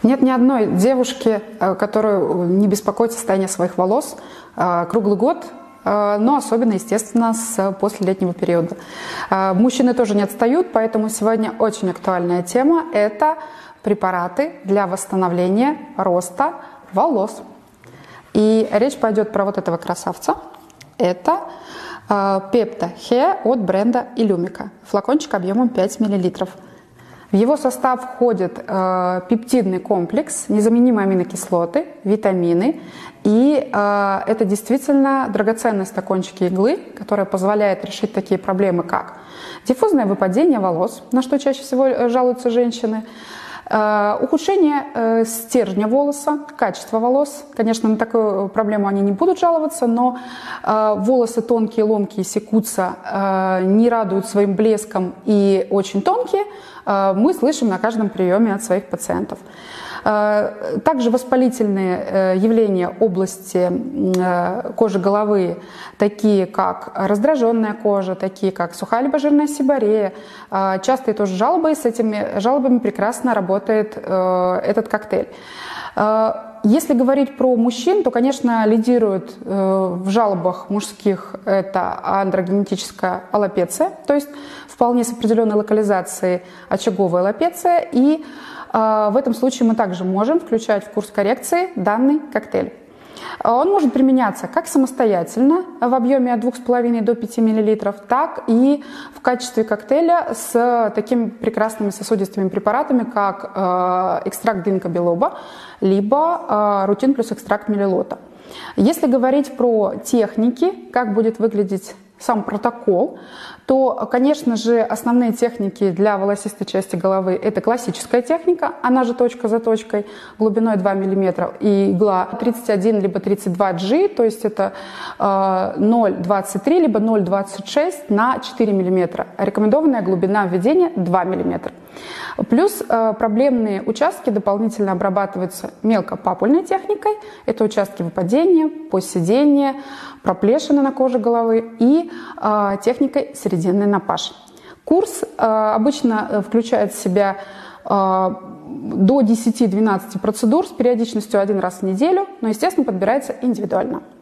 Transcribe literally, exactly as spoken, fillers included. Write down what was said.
Нет ни одной девушки, которая не беспокоит состояние своих волос круглый год, но особенно, естественно, с после летнего периода. Мужчины тоже не отстают, поэтому сегодня очень актуальная тема – это препараты для восстановления роста волос. И речь пойдет про вот этого красавца. Это Pepta Hair от бренда Illumika. Флакончик объемом пять миллилитров. В его состав входит э, пептидный комплекс, незаменимые аминокислоты, витамины. И э, это действительно драгоценные стакончики иглы, которая позволяет решить такие проблемы, как диффузное выпадение волос, на что чаще всего жалуются женщины, э, ухудшение э, стержня волоса, качество волос. Конечно, на такую проблему они не будут жаловаться, но э, волосы тонкие, ломкие, секутся, э, не радуют своим блеском и очень тонкие, мы слышим на каждом приеме от своих пациентов. Также воспалительные явления области кожи головы, такие как раздраженная кожа, такие как сухая либо жирная сиборея, частые тоже жалобы, и с этими жалобами прекрасно работает этот коктейль. Если говорить про мужчин, то, конечно, лидирует в жалобах мужских это андрогенетическая аллопеция, то есть вполне с определенной локализацией очаговая аллопеция, и в этом случае мы также можем включать в курс коррекции данный коктейль. Он может применяться как самостоятельно в объеме от двух с половиной до пяти миллилитров, так и в качестве коктейля с такими прекрасными сосудистыми препаратами, как экстракт гинка билоба, либо рутин плюс экстракт мелилота. Если говорить про техники, как будет выглядеть сам протокол, то, конечно же, основные техники для волосистой части головы – это классическая техника, она же точка за точкой, глубиной два миллиметра и игла тридцать один либо тридцать два джи, то есть это ноль целых двадцать три либо ноль целых двадцать шесть на четыре миллиметра. Рекомендованная глубина введения два миллиметра. Плюс э, проблемные участки дополнительно обрабатываются мелкопапульной техникой. Это участки выпадения, поседения, проплешины на коже головы и э, техникой срединный напаш. Курс э, обычно включает в себя э, до десяти-двенадцати процедур с периодичностью один раз в неделю, но, естественно, подбирается индивидуально.